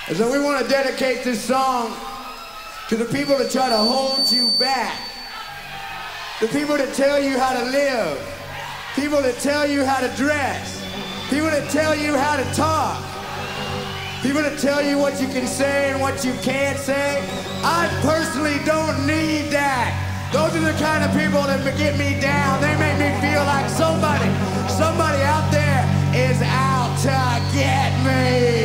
And so we want to dedicate this song to the people that try to hold you back. The people that tell you how to live. People that tell you how to dress. People that tell you how to talk. People that tell you what you can say and what you can't say. I personally don't need that. Those are the kind of people that get me down. They make me feel like somebody out there is out to get me.